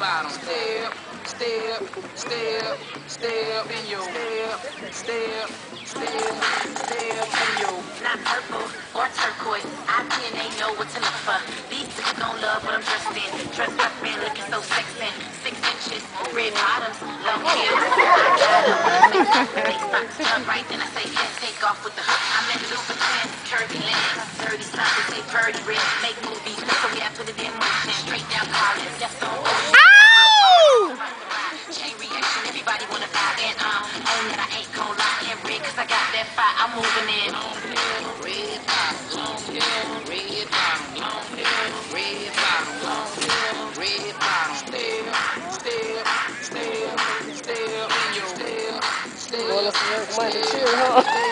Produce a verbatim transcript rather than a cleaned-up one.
bottom. Step, step, step, step in your step, step, step, step in your. Not purple or turquoise. I can ain't know what to look for. These chicks don't love what I'm dressed in. Dressed up and looking so sexy. Six inches, red bottoms, low heels. I got them. They start to jump right, then I say yes, take off with the hook. I'm in Louboutin, curvy legs, dirty something, say birdie red. Make movies, so yeah, I put it in motion. Straight down college, left on ocean. Chain reaction, everybody wanna buy and um, own that I ain't gon' lie and red, cause I got that fire, I'm moving in. Long hair, red bottom, long hair, red bottom, long hair, red bottom, long hair, red bottom. Step, step, step, step in your step, step, Going up some young money, cheer, huh?